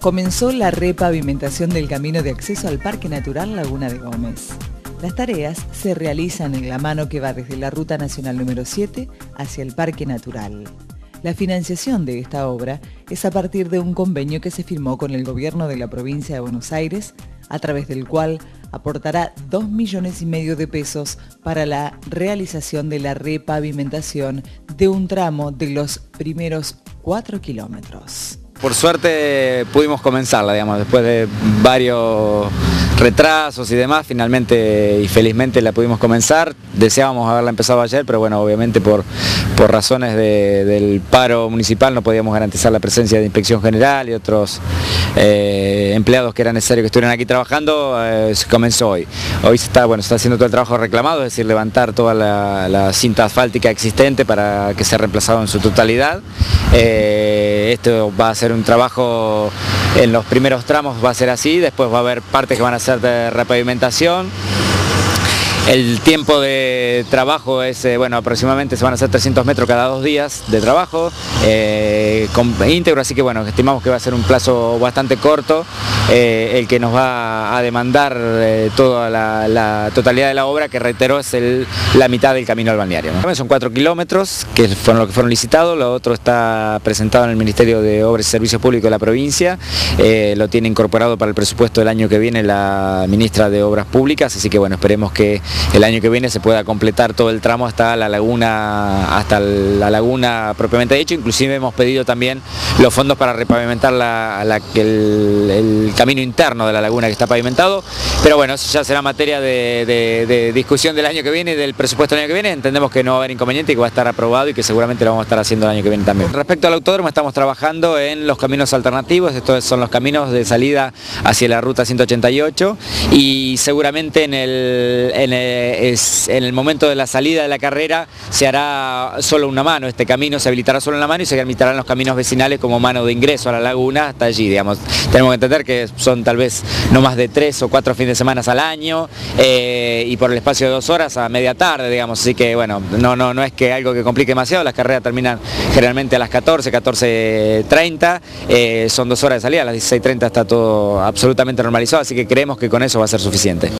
comenzó la repavimentación del camino de acceso al Parque Natural Laguna de Gómez. Las tareas se realizan en la mano que va desde la Ruta Nacional número 7 hacia el Parque Natural. La financiación de esta obra es a partir de un convenio que se firmó con el gobierno de la provincia de Buenos Aires, a través del cual aportará 2,5 millones de pesos para la realización de la repavimentación de un tramo de los primeros 4 kilómetros. Por suerte pudimos comenzarla, digamos, después de varios retrasos y demás, finalmente y felizmente la pudimos comenzar. Deseábamos haberla empezado ayer, pero bueno, obviamente por razones del paro municipal no podíamos garantizar la presencia de Inspección General y otros empleados que era necesario que estuvieran aquí trabajando. Se comenzó hoy. Hoy se está haciendo todo el trabajo reclamado, es decir, levantar toda la cinta asfáltica existente para que sea reemplazado en su totalidad. Esto va a ser un trabajo, en los primeros tramos va a ser así, después va a haber partes que van a ser de repavimentación. El tiempo de trabajo es, aproximadamente se van a hacer 300 metros cada 2 días de trabajo íntegro, así que estimamos que va a ser un plazo bastante corto el que nos va a demandar toda la totalidad de la obra, que reitero es la mitad del camino al balneario. Son 4 kilómetros que fueron los que fueron licitados, lo otro está presentado en el Ministerio de Obras y Servicios Públicos de la provincia, lo tiene incorporado para el presupuesto del año que viene la ministra de Obras Públicas, así que esperemos que el año que viene se pueda completar todo el tramo hasta la laguna propiamente dicho. Inclusive hemos pedido también los fondos para repavimentar el camino interno de la laguna que está pavimentado, pero eso ya será materia de discusión del año que viene y del presupuesto del año que viene. Entendemos que no va a haber inconveniente y que va a estar aprobado y que seguramente lo vamos a estar haciendo el año que viene también. Respecto al autódromo, estamos trabajando en los caminos alternativos, estos son los caminos de salida hacia la ruta 188 y seguramente en el momento de la salida de la carrera se hará solo una mano, este camino se habilitará solo una mano y se habilitarán los caminos vecinales como mano de ingreso a la laguna hasta allí, digamos. Tenemos que entender que son tal vez no más de 3 o 4 fines de semana al año y por el espacio de 2 horas a media tarde, digamos, así que no es que algo que complique demasiado. Las carreras terminan generalmente a las 14:30, son 2 horas de salida, a las 16:30 está todo absolutamente normalizado, así que creemos que con eso va a ser suficiente.